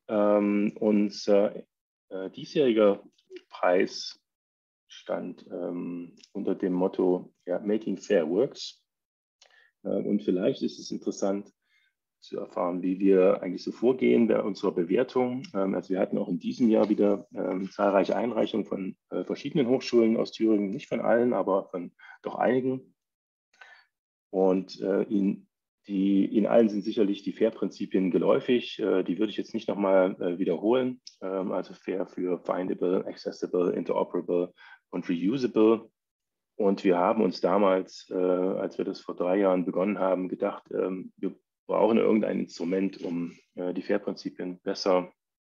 Unser diesjähriger Preis stand unter dem Motto Making Fair Works. Und vielleicht ist es interessant zu erfahren, wie wir eigentlich so vorgehen bei unserer Bewertung. Also wir hatten auch in diesem Jahr wieder zahlreiche Einreichungen von verschiedenen Hochschulen aus Thüringen, nicht von allen, aber von doch einigen. Und Ihnen allen sind sicherlich die FAIR-Prinzipien geläufig. Die würde ich jetzt nicht nochmal wiederholen. Also FAIR für Findable, Accessible, Interoperable und Reusable. Und wir haben uns damals, als wir das vor 3 Jahren begonnen haben, gedacht, wir brauchen irgendein Instrument, um die FAIR-Prinzipien besser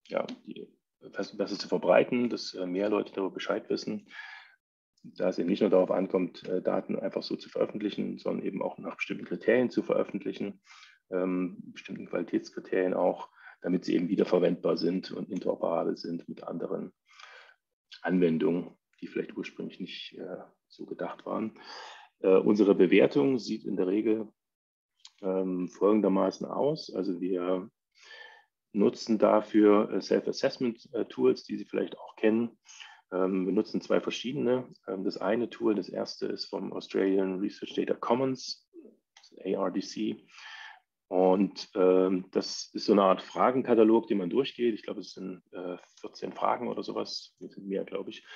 zu verbreiten, dass mehr Leute darüber Bescheid wissen. Da es eben nicht nur darauf ankommt, Daten einfach so zu veröffentlichen, sondern eben auch nach bestimmten Kriterien zu veröffentlichen, bestimmten Qualitätskriterien auch, damit sie eben wiederverwendbar sind und interoperabel sind mit anderen Anwendungen, die vielleicht ursprünglich nicht so gedacht waren. Unsere Bewertung sieht in der Regel folgendermaßen aus. Also wir nutzen dafür Self-Assessment-Tools, die Sie vielleicht auch kennen. Wir nutzen 2 verschiedene. Das eine Tool, das erste ist vom Australian Research Data Commons, ARDC. Und das ist so eine Art Fragenkatalog, den man durchgeht. Ich glaube, es sind 14 Fragen oder sowas. Das sind mehr, glaube ich.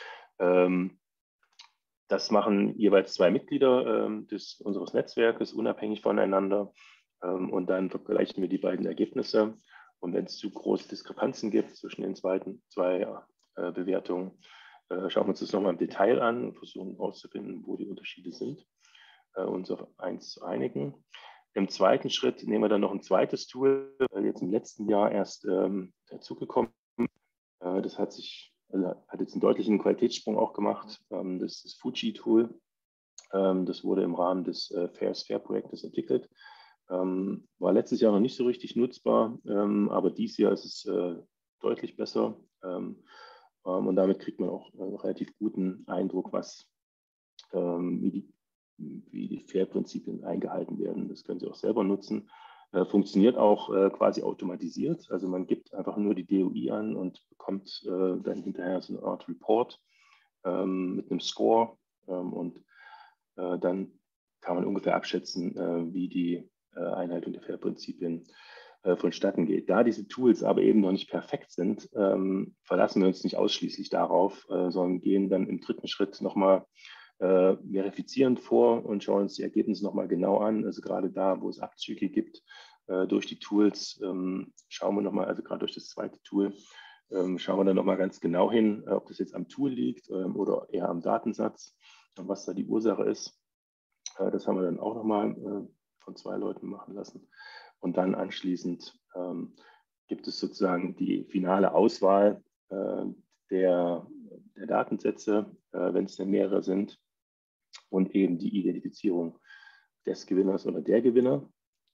Das machen jeweils 2 Mitglieder unseres Netzwerkes, unabhängig voneinander. Und dann vergleichen wir die beiden Ergebnisse. Und wenn es zu große Diskrepanzen gibt zwischen den zwei Bewertungen, schauen wir uns das nochmal im Detail an und versuchen herauszufinden, wo die Unterschiede sind, uns auf eins zu einigen. Im zweiten Schritt nehmen wir dann noch ein zweites Tool, jetzt im letzten Jahr erst dazugekommen. Das hat jetzt einen deutlichen Qualitätssprung auch gemacht. Das ist das Fuji-Tool. Das wurde im Rahmen des FAIR-Projektes entwickelt. War letztes Jahr noch nicht so richtig nutzbar, aber dieses Jahr ist es deutlich besser. Und damit kriegt man auch einen relativ guten Eindruck, wie die FAIR-Prinzipien eingehalten werden. Das können Sie auch selber nutzen. Funktioniert auch quasi automatisiert. Also man gibt einfach nur die DOI an und bekommt dann hinterher so eine Art Report mit einem Score. Und dann kann man ungefähr abschätzen, wie die Einhaltung der FAIR-Prinzipien vonstatten geht. Da diese Tools aber eben noch nicht perfekt sind, verlassen wir uns nicht ausschließlich darauf, sondern gehen dann im dritten Schritt nochmal verifizierend vor und schauen uns die Ergebnisse nochmal genau an. Also gerade da, wo es Abzüge gibt durch die Tools, schauen wir nochmal, also gerade durch das zweite Tool, schauen wir dann nochmal ganz genau hin, ob das jetzt am Tool liegt oder eher am Datensatz und was da die Ursache ist. Das haben wir dann auch nochmal von 2 Leuten machen lassen. Und dann anschließend gibt es sozusagen die finale Auswahl der Datensätze, wenn es denn mehrere sind, und eben die Identifizierung des Gewinners oder der Gewinner.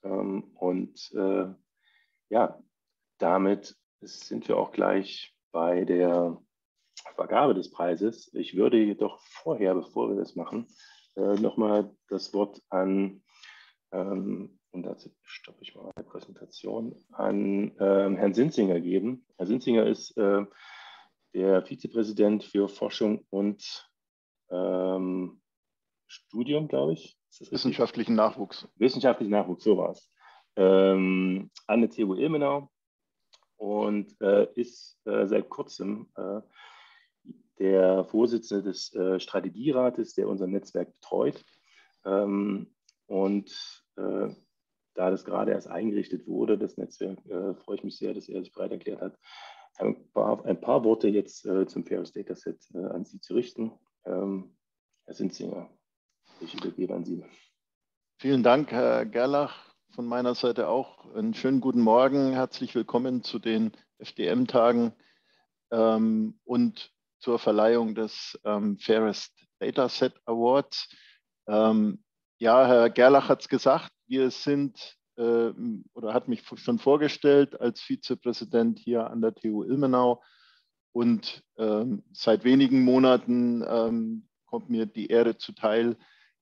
Damit sind wir auch gleich bei der Vergabe des Preises. Ich würde jedoch vorher, bevor wir das machen, nochmal das Wort an, und dazu stoppe ich mal meine Präsentation, an Herrn Sinzinger geben. Herr Sinzinger ist der Vizepräsident für Forschung und Studium, glaube ich. Ist das richtig? Wissenschaftlichen Nachwuchs. Wissenschaftlichen Nachwuchs, so war es. An der TU Ilmenau und ist seit kurzem der Vorsitzende des Strategierates, der unser Netzwerk betreut. Da das gerade erst eingerichtet wurde, das Netzwerk, freue ich mich sehr, dass er sich bereit erklärt hat, ein paar Worte jetzt zum FAIRest Dataset an Sie zu richten. Herr Sinzinger, ich übergebe an Sie. Vielen Dank, Herr Gerlach. Von meiner Seite auch einen schönen guten Morgen. Herzlich willkommen zu den FDM-Tagen und zur Verleihung des FAIRest Dataset Awards. Herr Gerlach hat es gesagt, wir sind oder hat mich schon vorgestellt als Vizepräsident hier an der TU Ilmenau und seit wenigen Monaten kommt mir die Ehre zuteil,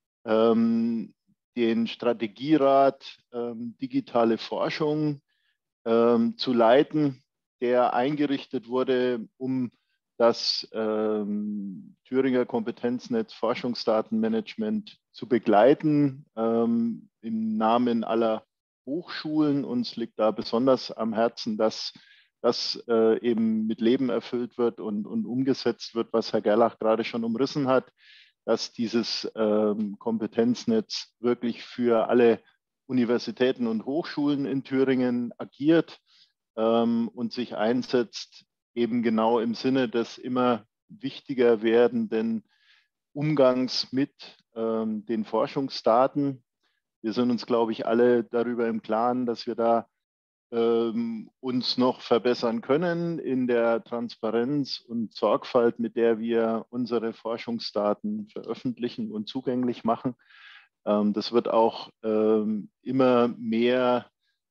den Strategierat digitale Forschung zu leiten. der eingerichtet wurde, um das Thüringer Kompetenznetz Forschungsdatenmanagement zu begleiten, im Namen aller Hochschulen. Uns liegt da besonders am Herzen, dass das eben mit Leben erfüllt wird und umgesetzt wird, was Herr Gerlach gerade schon umrissen hat, dass dieses Kompetenznetz wirklich für alle Universitäten und Hochschulen in Thüringen agiert und sich einsetzt, eben genau im Sinne des immer wichtiger werdenden Umgangs mit den Forschungsdaten. Wir sind uns, glaube ich, alle darüber im Klaren, dass wir da uns noch verbessern können in der Transparenz und Sorgfalt, mit der wir unsere Forschungsdaten veröffentlichen und zugänglich machen. Das wird auch immer mehr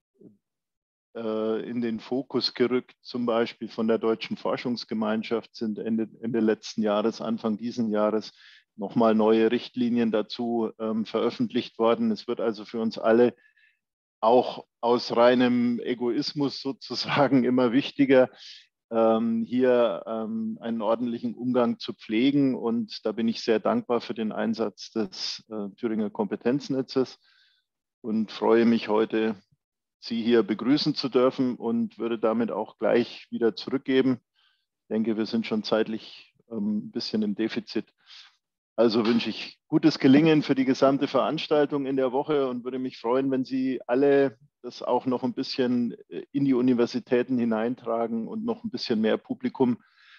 in den Fokus gerückt. Zum Beispiel von der Deutschen Forschungsgemeinschaft sind Ende letzten Jahres, Anfang diesen Jahres nochmal neue Richtlinien dazu veröffentlicht worden. Es wird also für uns alle auch aus reinem Egoismus sozusagen immer wichtiger, hier einen ordentlichen Umgang zu pflegen. Und da bin ich sehr dankbar für den Einsatz des Thüringer Kompetenznetzes und freue mich heute, Sie hier begrüßen zu dürfen und würde damit auch gleich wieder zurückgeben. Ich denke, wir sind schon zeitlich ein bisschen im Defizit. Also wünsche ich gutes Gelingen für die gesamte Veranstaltung in der Woche und würde mich freuen, wenn Sie alle das auch noch ein bisschen in die Universitäten hineintragen und noch ein bisschen mehr Publikum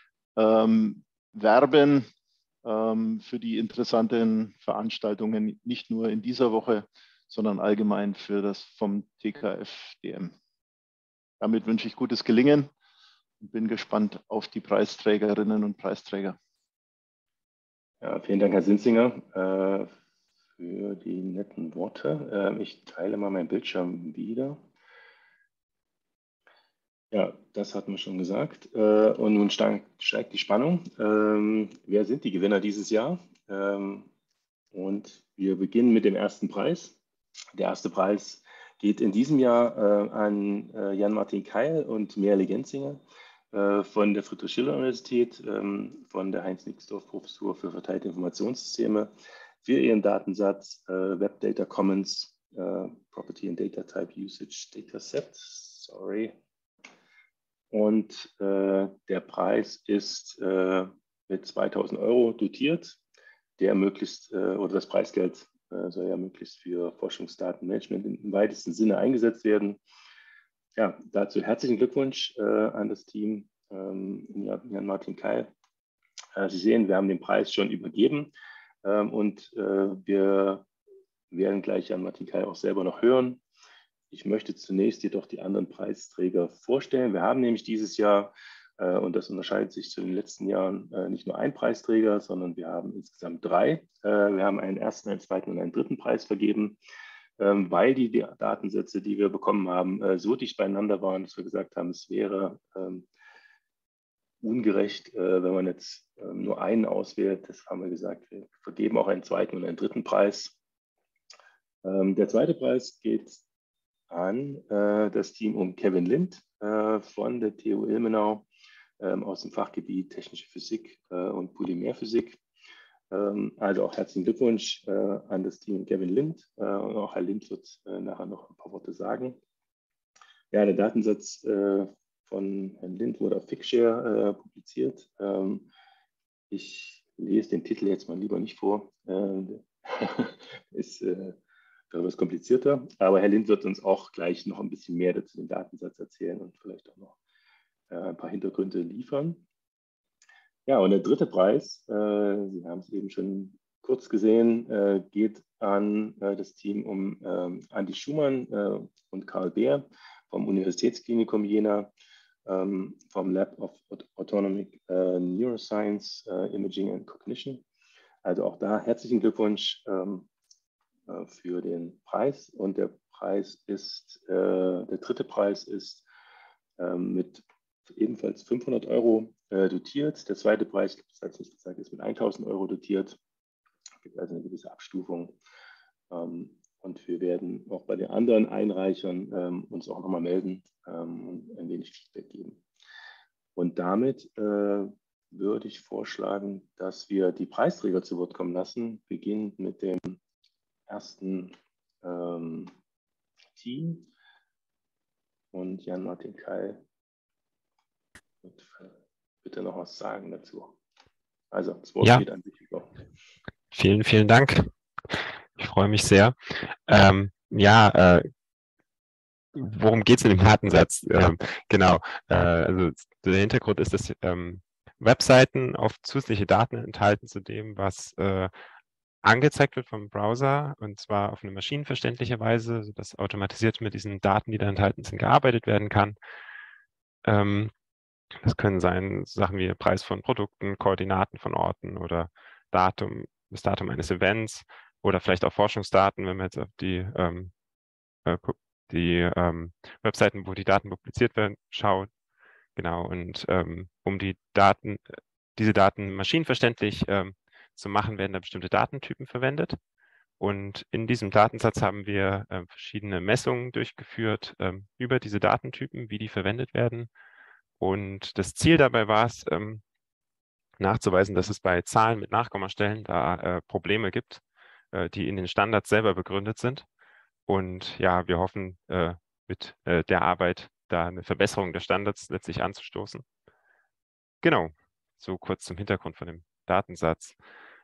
werben für die interessanten Veranstaltungen, nicht nur in dieser Woche, sondern allgemein für das vom TKFDM. Damit wünsche ich gutes Gelingen und bin gespannt auf die Preisträgerinnen und Preisträger. Ja, vielen Dank, Herr Sinzinger, für die netten Worte. Ich teile mal meinen Bildschirm wieder. Ja, das hatten wir schon gesagt. Und nun steigt die Spannung. Wer sind die Gewinner dieses Jahr? Und wir beginnen mit dem ersten Preis. Der erste Preis geht in diesem Jahr an Jan-Martin Keil und Merle Genzinger von der Friedrich-Schiller-Universität, von der Heinz-Nixdorf-Professur für verteilte Informationssysteme für ihren Datensatz Web Data Commons Property and Data Type Usage Dataset. Sorry. Und der Preis ist mit 2.000 € dotiert, der möglichst, oder das Preisgeld soll ja möglichst für Forschungsdatenmanagement im weitesten Sinne eingesetzt werden. Ja, dazu herzlichen Glückwunsch an das Team Jan-Martin Keil. Sie sehen, wir haben den Preis schon übergeben und wir werden gleich Jan-Martin Keil auch selber noch hören. Ich möchte zunächst jedoch die anderen Preisträger vorstellen. Wir haben nämlich dieses Jahr, und das unterscheidet sich zu den letzten Jahren, nicht nur einen Preisträger, sondern wir haben insgesamt 3. Wir haben einen ersten, einen zweiten und einen dritten Preis vergeben, weil die Datensätze, die wir bekommen haben, so dicht beieinander waren, dass wir gesagt haben, es wäre ungerecht, wenn man jetzt nur einen auswählt. Das haben wir gesagt, wir vergeben auch einen zweiten und einen dritten Preis. Der zweite Preis geht an das Team um Kevin Lind von der TU Ilmenau aus dem Fachgebiet Technische Physik und Polymerphysik. Also auch herzlichen Glückwunsch an das Team Kevin Lind. Und auch Herr Lind wird nachher noch ein paar Worte sagen. Ja, der Datensatz von Herrn Lind wurde auf Figshare publiziert. Ich lese den Titel jetzt mal lieber nicht vor. Ist etwas komplizierter, aber Herr Lind wird uns auch gleich noch ein bisschen mehr dazu den Datensatz erzählen und vielleicht auch noch ein paar Hintergründe liefern. Ja, und der dritte Preis, Sie haben es eben schon kurz gesehen, geht an das Team um Andi Schumann und Karl Beer vom Universitätsklinikum Jena, vom Lab of Autonomic Neuroscience, Imaging and Cognition. Also auch da herzlichen Glückwunsch für den Preis. Und der Preis ist, der dritte Preis ist mit ebenfalls 500 € dotiert. Der zweite Preis, das heißt nicht gesagt, ist mit 1.000 € dotiert. Es gibt also eine gewisse Abstufung. Und wir werden auch bei den anderen Einreichern uns auch nochmal melden und ein wenig Feedback geben. damit würde ich vorschlagen, dass wir die Preisträger zu Wort kommen lassen, beginnend mit dem ersten Team. Und Jan-Martin Keil wird bitte noch was sagen dazu. Also, das Wort steht an dich über. Vielen, vielen Dank. Ich freue mich sehr. Worum geht es in dem Datensatz? Genau. Also der Hintergrund ist, dass Webseiten oft zusätzliche Daten enthalten zu dem, was angezeigt wird vom Browser, und zwar auf eine maschinenverständliche Weise, sodass automatisiert mit diesen Daten, die da enthalten sind, gearbeitet werden kann. Das können sein Sachen wie Preis von Produkten, Koordinaten von Orten oder das Datum eines Events oder vielleicht auch Forschungsdaten, wenn man jetzt auf die Webseiten, wo die Daten publiziert werden, schaut. Genau, und um diese Daten maschinenverständlich zu machen, werden da bestimmte Datentypen verwendet. Und in diesem Datensatz haben wir verschiedene Messungen durchgeführt über diese Datentypen, wie die verwendet werden. Und das Ziel dabei war es, nachzuweisen, dass es bei Zahlen mit Nachkommastellen da Probleme gibt, die in den Standards selber begründet sind. Und ja, wir hoffen, mit der Arbeit da eine Verbesserung der Standards letztlich anzustoßen. Genau, so kurz zum Hintergrund von dem Datensatz.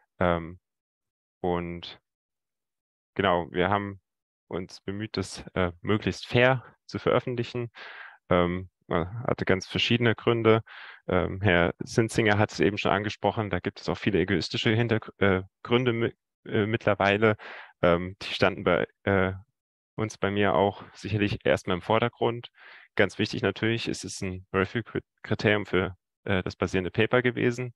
Und genau, wir haben uns bemüht, das möglichst fair zu veröffentlichen. Hatte ganz verschiedene Gründe. Herr Sinzinger hat es eben schon angesprochen, da gibt es auch viele egoistische Gründe mittlerweile. Die standen bei bei mir auch sicherlich erstmal im Vordergrund. Ganz wichtig natürlich, ist es ein Review-Kriterium für das basierende Paper gewesen.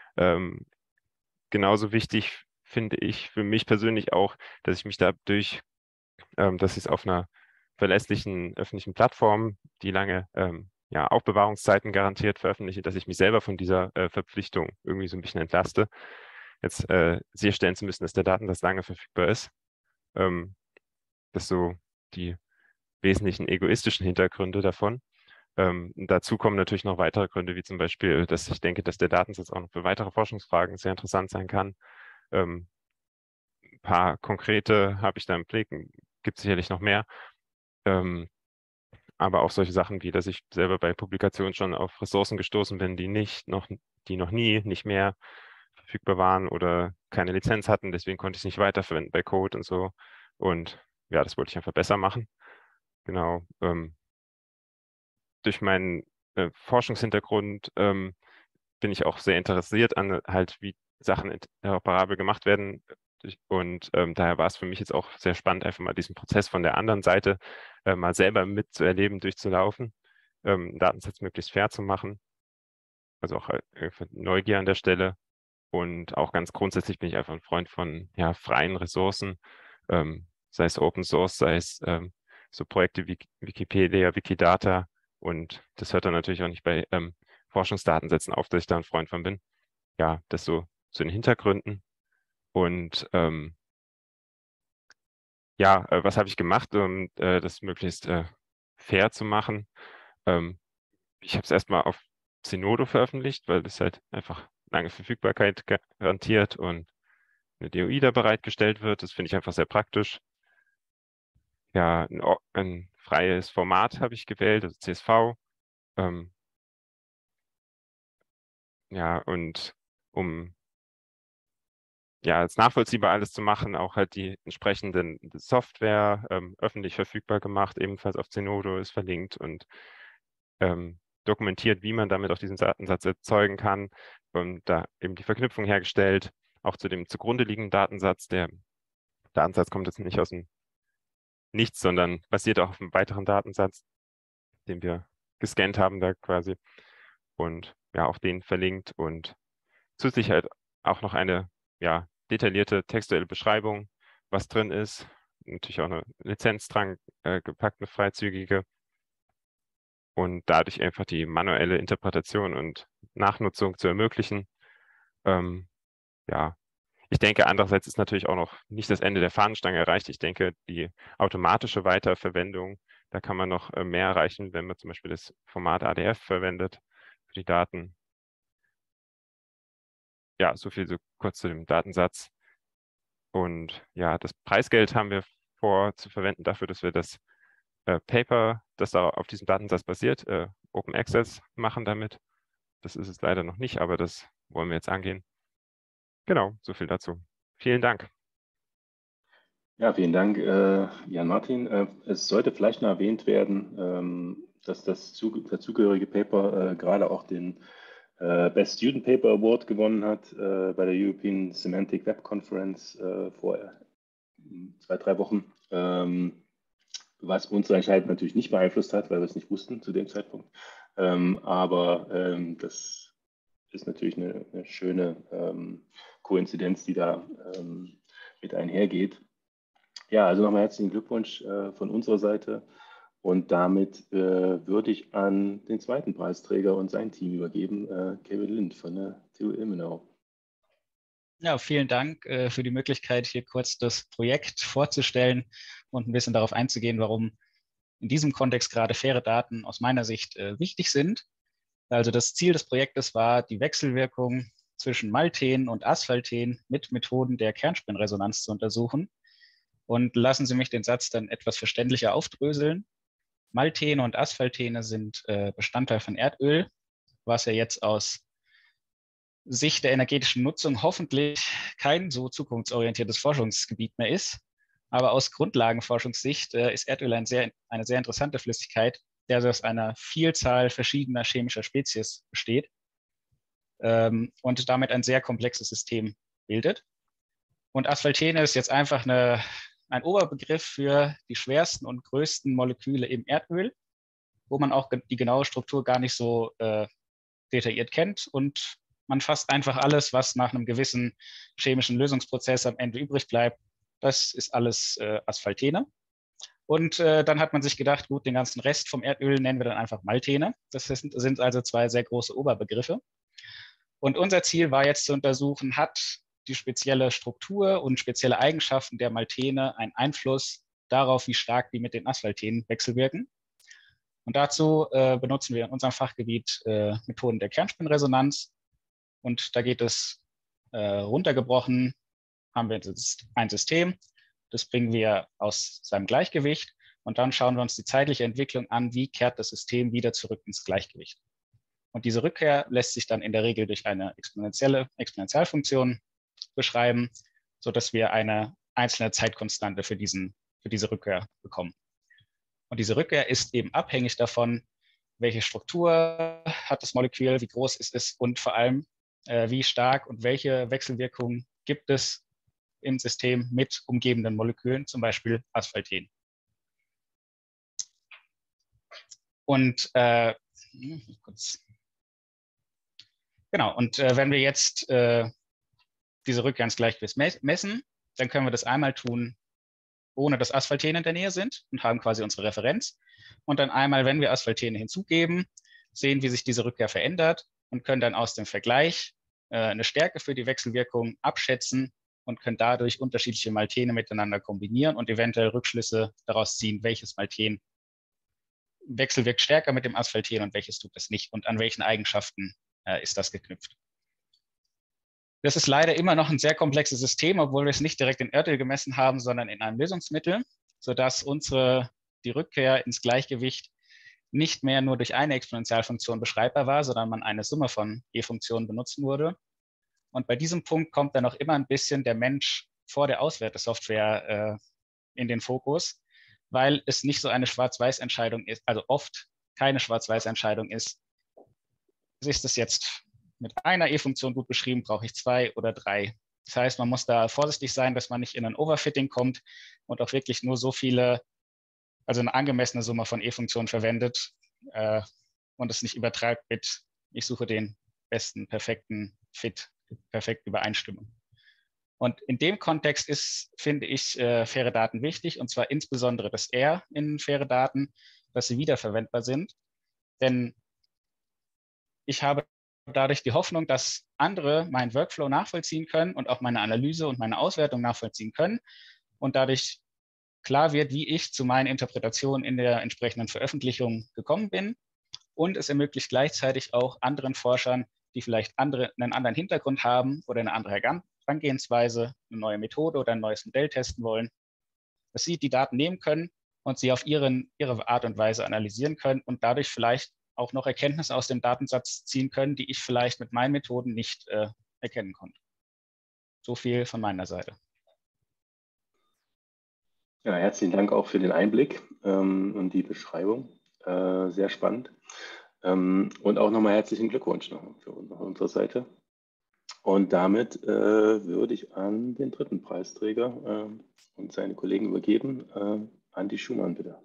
Genauso wichtig finde ich für mich persönlich auch, dass ich mich dadurch, dass ich es auf einer verlässlichen öffentlichen Plattform, die lange Aufbewahrungszeiten garantiert, veröffentliche, dass ich mich selber von dieser Verpflichtung irgendwie so ein bisschen entlaste, jetzt sicherstellen zu müssen, dass der Datensatz lange verfügbar ist. Das so die wesentlichen egoistischen Hintergründe davon. Dazu kommen natürlich noch weitere Gründe, wie zum Beispiel, dass ich denke, dass der Datensatz auch noch für weitere Forschungsfragen sehr interessant sein kann. Ein paar konkrete habe ich da im Blick, gibt es sicherlich noch mehr. Aber auch solche Sachen wie, dass ich selber bei Publikationen schon auf Ressourcen gestoßen bin, die noch nie, nicht mehr verfügbar waren oder keine Lizenz hatten. Deswegen konnte ich es nicht weiterverwenden bei Code und so. Und ja, das wollte ich einfach besser machen. Genau. Durch meinen Forschungshintergrund bin ich auch sehr interessiert an halt, wie Sachen interoperabel gemacht werden. Und daher war es für mich jetzt auch sehr spannend, einfach mal diesen Prozess von der anderen Seite mal selber mitzuerleben, durchzulaufen, Datensatz möglichst fair zu machen. Also auch Neugier an der Stelle. Und auch ganz grundsätzlich bin ich einfach ein Freund von freien Ressourcen, sei es Open Source, sei es so Projekte wie Wikipedia, Wikidata. Und das hört dann natürlich auch nicht bei Forschungsdatensätzen auf, dass ich da ein Freund von bin. Ja, das so zu den Hintergründen. Und was habe ich gemacht, um das möglichst fair zu machen? Ich habe es erstmal auf Zenodo veröffentlicht, weil das halt einfach lange Verfügbarkeit garantiert und eine DOI da bereitgestellt wird. Das finde ich einfach sehr praktisch. Ja, ein freies Format habe ich gewählt, also CSV. Und um es nachvollziehbar alles zu machen, auch halt die entsprechenden Software öffentlich verfügbar gemacht, ebenfalls auf Zenodo ist verlinkt und dokumentiert, wie man damit auch diesen Datensatz erzeugen kann und da eben die Verknüpfung hergestellt, auch zu dem zugrunde liegenden Datensatz. Der Datensatz kommt jetzt nicht aus dem Nichts, sondern basiert auch auf einem weiteren Datensatz, den wir gescannt haben da quasi und auch den verlinkt und zusätzlich halt auch noch eine detaillierte textuelle Beschreibung, was drin ist. Natürlich auch eine Lizenz dran gepackt, eine freizügige. Und dadurch einfach die manuelle Interpretation und Nachnutzung zu ermöglichen. Ich denke, andererseits ist natürlich auch noch nicht das Ende der Fahnenstange erreicht. Ich denke, die automatische Weiterverwendung, da kann man noch mehr erreichen, wenn man zum Beispiel das Format ADF verwendet. für die Daten. Ja, so viel so kurz zu dem Datensatz. Und ja, das Preisgeld haben wir vor zu verwenden dafür, dass wir das Paper, das da auf diesem Datensatz basiert, Open Access machen damit. Das ist es leider noch nicht, aber das wollen wir jetzt angehen. Genau, so viel dazu. Vielen Dank. Ja, vielen Dank, Jan-Martin. Es sollte vielleicht noch erwähnt werden, dass das dazugehörige Paper gerade auch den Best Student Paper Award gewonnen hat bei der European Semantic Web Conference vor 2-3 Wochen, was unsere Entscheidung natürlich nicht beeinflusst hat, weil wir es nicht wussten zu dem Zeitpunkt. Aber das ist natürlich eine schöne Koinzidenz, die da mit einhergeht. Ja, also nochmal herzlichen Glückwunsch von unserer Seite. Und damit würde ich an den zweiten Preisträger und sein Team übergeben, Kevin Lind von der TU Ilmenau. Ja, vielen Dank für die Möglichkeit, hier kurz das Projekt vorzustellen und ein bisschen darauf einzugehen, warum in diesem Kontext gerade faire Daten aus meiner Sicht wichtig sind. Also das Ziel des Projektes war, die Wechselwirkung zwischen Malthen und Asphalthen mit Methoden der Kernspinresonanz zu untersuchen. Und lassen Sie mich den Satz dann etwas verständlicher aufdröseln. Malthene und Asphaltene sind Bestandteil von Erdöl, was ja jetzt aus Sicht der energetischen Nutzung hoffentlich kein so zukunftsorientiertes Forschungsgebiet mehr ist. Aber aus Grundlagenforschungssicht ist Erdöl eine sehr interessante Flüssigkeit, der aus einer Vielzahl verschiedener chemischer Spezies besteht und damit ein sehr komplexes System bildet. Und Asphaltene ist jetzt einfach ein Oberbegriff für die schwersten und größten Moleküle im Erdöl, wo man auch die genaue Struktur gar nicht so detailliert kennt. Und man fasst einfach alles, was nach einem gewissen chemischen Lösungsprozess am Ende übrig bleibt. Das ist alles Asphaltene. Und dann hat man sich gedacht, gut, den ganzen Rest vom Erdöl nennen wir dann einfach Malthene. Das sind also zwei sehr große Oberbegriffe. Und unser Ziel war jetzt zu untersuchen, hat die spezielle Struktur und spezielle Eigenschaften der Malthene einen Einfluss darauf, wie stark die mit den Asphaltenen wechselwirken. Und dazu benutzen wir in unserem Fachgebiet Methoden der Kernspinresonanz. Und da geht es runtergebrochen, haben wir ein System, das bringen wir aus seinem Gleichgewicht und dann schauen wir uns die zeitliche Entwicklung an, wie kehrt das System wieder zurück ins Gleichgewicht. Und diese Rückkehr lässt sich dann in der Regel durch eine Exponentialfunktion beschreiben, sodass wir eine einzelne Zeitkonstante für diese Rückkehr bekommen. Und diese Rückkehr ist eben abhängig davon, welche Struktur hat das Molekül, wie groß ist es und vor allem, wie stark und welche Wechselwirkungen gibt es im System mit umgebenden Molekülen, zum Beispiel Asphalten. Und genau, und wenn wir jetzt diese Rückkehr ins Gleichgewicht messen, dann können wir das einmal tun, ohne dass Asphaltene in der Nähe sind und haben quasi unsere Referenz. Und dann einmal, wenn wir Asphaltene hinzugeben, sehen, wie sich diese Rückkehr verändert und können dann aus dem Vergleich eine Stärke für die Wechselwirkung abschätzen und können dadurch unterschiedliche Malthene miteinander kombinieren und eventuell Rückschlüsse daraus ziehen, welches Malthen wechselwirkt stärker mit dem Asphalten und welches tut es nicht und an welchen Eigenschaften ist das geknüpft. Das ist leider immer noch ein sehr komplexes System, obwohl wir es nicht direkt in Erdöl gemessen haben, sondern in einem Lösungsmittel, sodass die Rückkehr ins Gleichgewicht nicht mehr nur durch eine Exponentialfunktion beschreibbar war, sondern man eine Summe von E-Funktionen benutzen würde. Und bei diesem Punkt kommt dann noch immer ein bisschen der Mensch vor der Auswertesoftware in den Fokus, weil es nicht so eine Schwarz-Weiß-Entscheidung ist, also oft keine Schwarz-Weiß-Entscheidung ist. Ist es jetzt mit einer E-Funktion gut beschrieben, brauche ich 2 oder 3. Das heißt, man muss da vorsichtig sein, dass man nicht in ein Overfitting kommt und auch wirklich nur so viele, also eine angemessene Summe von E-Funktionen verwendet und es nicht übertreibt mit, ich suche den besten, perfekten Fit, perfekte Übereinstimmung. Und in dem Kontext finde ich, faire Daten wichtig, und zwar insbesondere das R in faire Daten, dass sie wiederverwendbar sind. Denn ich habe dadurch die Hoffnung, dass andere meinen Workflow nachvollziehen können und auch meine Analyse und meine Auswertung nachvollziehen können und dadurch klar wird, wie ich zu meinen Interpretationen in der entsprechenden Veröffentlichung gekommen bin und es ermöglicht gleichzeitig auch anderen Forschern, die vielleicht einen anderen Hintergrund haben oder eine andere Herangehensweise, eine neue Methode oder ein neues Modell testen wollen, dass sie die Daten nehmen können und sie auf ihre Art und Weise analysieren können und dadurch vielleicht auch noch Erkenntnisse aus dem Datensatz ziehen können, die ich vielleicht mit meinen Methoden nicht erkennen konnte. So viel von meiner Seite. Ja, herzlichen Dank auch für den Einblick und die Beschreibung. Sehr spannend. Und auch nochmal herzlichen Glückwunsch noch von unserer Seite. Und damit würde ich an den dritten Preisträger und seine Kollegen übergeben. Andi Schumann, bitte.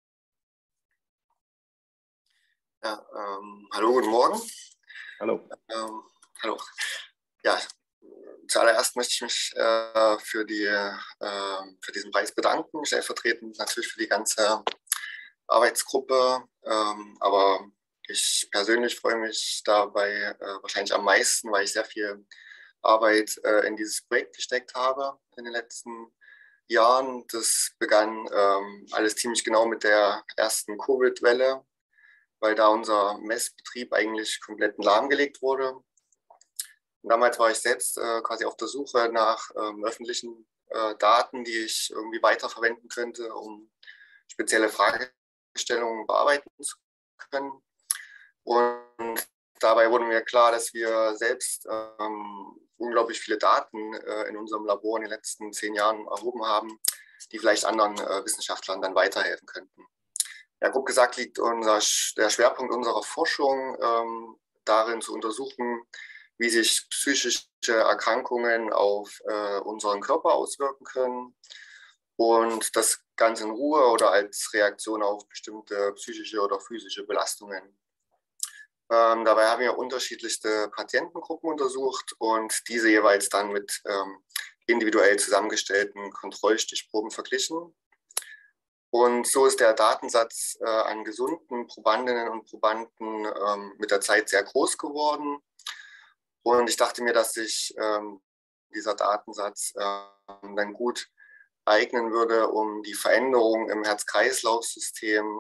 Ja, hallo, guten Morgen. Hallo. Hallo. Ja, zuallererst möchte ich mich für diesen Preis bedanken, stellvertretend natürlich für die ganze Arbeitsgruppe. Aber ich persönlich freue mich dabei wahrscheinlich am meisten, weil ich sehr viel Arbeit in dieses Projekt gesteckt habe in den letzten Jahren. Das begann alles ziemlich genau mit der ersten Covid-Welle, weil da unser Messbetrieb eigentlich komplett lahmgelegt wurde. Und damals war ich selbst quasi auf der Suche nach öffentlichen Daten, die ich irgendwie weiterverwenden könnte, um spezielle Fragestellungen bearbeiten zu können. Und dabei wurde mir klar, dass wir selbst unglaublich viele Daten in unserem Labor in den letzten 10 Jahren erhoben haben, die vielleicht anderen Wissenschaftlern dann weiterhelfen könnten. Ja, grob gesagt liegt der Schwerpunkt unserer Forschung darin zu untersuchen, wie sich psychische Erkrankungen auf unseren Körper auswirken können und das Ganze in Ruhe oder als Reaktion auf bestimmte psychische oder physische Belastungen. Dabei haben wir unterschiedlichste Patientengruppen untersucht und diese jeweils dann mit individuell zusammengestellten Kontrollstichproben verglichen. Und so ist der Datensatz an gesunden Probandinnen und Probanden mit der Zeit sehr groß geworden. Und ich dachte mir, dass sich dieser Datensatz dann gut eignen würde, um die Veränderungen im Herz-Kreislauf-System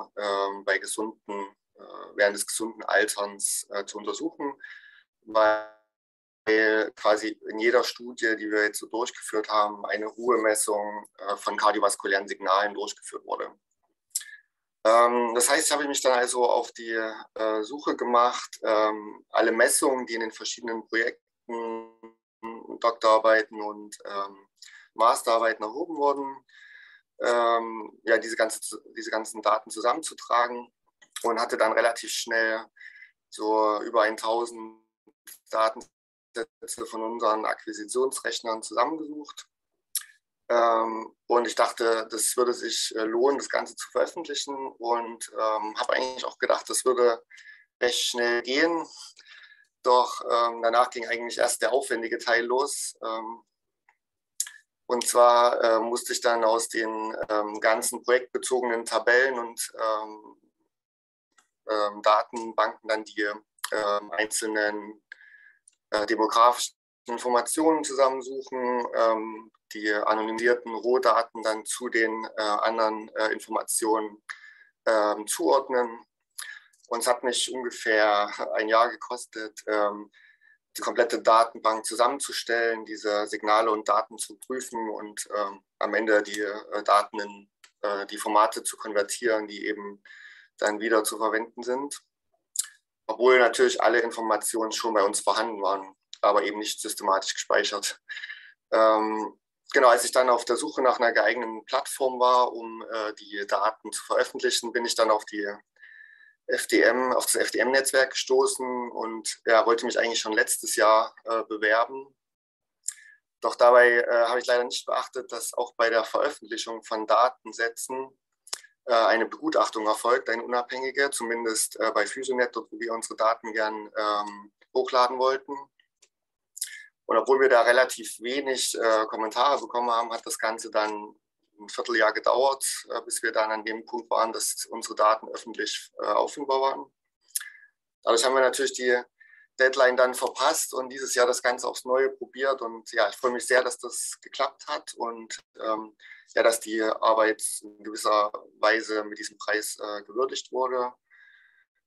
während des gesunden Alterns zu untersuchen, weil quasi in jeder Studie, die wir jetzt so durchgeführt haben, eine Ruhemessung von kardiovaskulären Signalen durchgeführt wurde. Das heißt, ich habe mich dann also auf die Suche gemacht, alle Messungen, die in den verschiedenen Projekten, Doktorarbeiten und Masterarbeiten erhoben wurden, ja, diese ganzen Daten zusammenzutragen und hatte dann relativ schnell so über 1000 Datensätze von unseren Akquisitionsrechnern zusammengesucht. Und ich dachte, das würde sich lohnen, das Ganze zu veröffentlichen und habe eigentlich auch gedacht, das würde recht schnell gehen. Doch danach ging eigentlich erst der aufwendige Teil los. Und zwar musste ich dann aus den ganzen projektbezogenen Tabellen und Datenbanken dann die einzelnen demografischen Informationen zusammensuchen, die anonymisierten Rohdaten dann zu den anderen Informationen zuordnen. Und es hat mich ungefähr ein Jahr gekostet, die komplette Datenbank zusammenzustellen, diese Signale und Daten zu prüfen und am Ende die Daten in die Formate zu konvertieren, die eben dann wieder zu verwenden sind. Obwohl natürlich alle Informationen schon bei uns vorhanden waren, aber eben nicht systematisch gespeichert. Genau, als ich dann auf der Suche nach einer geeigneten Plattform war, um die Daten zu veröffentlichen, bin ich dann auf das FDM-Netzwerk gestoßen und ja, wollte mich eigentlich schon letztes Jahr bewerben. Doch dabei habe ich leider nicht beachtet, dass auch bei der Veröffentlichung von Datensätzen eine Begutachtung erfolgt, eine unabhängige, zumindest bei Physionet, dort wo wir unsere Daten gern hochladen wollten. Und obwohl wir da relativ wenig Kommentare bekommen haben, hat das Ganze dann ein Vierteljahr gedauert, bis wir dann an dem Punkt waren, dass unsere Daten öffentlich auffindbar waren. Dadurch haben wir natürlich die Deadline dann verpasst und dieses Jahr das Ganze aufs Neue probiert. Und ja, ich freue mich sehr, dass das geklappt hat und ja, dass die Arbeit in gewisser Weise mit diesem Preis gewürdigt wurde.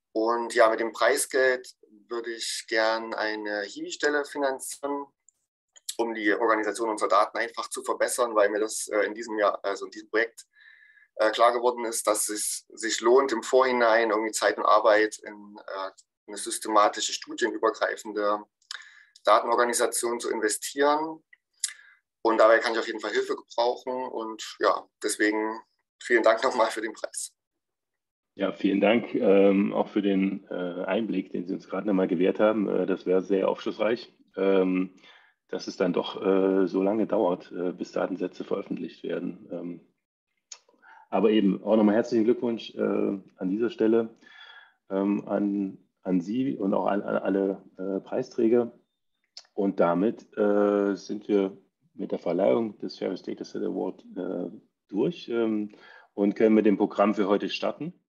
Und ja, mit dem Preisgeld würde ich gern eine Hiwi-Stelle finanzieren, um die Organisation unserer Daten einfach zu verbessern, weil mir das in diesem Jahr, also in diesem Projekt, klar geworden ist, dass es sich lohnt, im Vorhinein irgendwie Zeit und Arbeit in eine systematische, studienübergreifende Datenorganisation zu investieren. Und dabei kann ich auf jeden Fall Hilfe gebrauchen. Und ja, deswegen vielen Dank nochmal für den Preis. Ja, vielen Dank auch für den Einblick, den Sie uns gerade nochmal gewährt haben. Das wäre sehr aufschlussreich, dass es dann doch so lange dauert, bis Datensätze veröffentlicht werden. Aber eben auch nochmal herzlichen Glückwunsch an dieser Stelle an Sie und auch an alle Preisträger. Und damit sind wir mit der Verleihung des Fairest Dataset Award durch und können mit dem Programm für heute starten.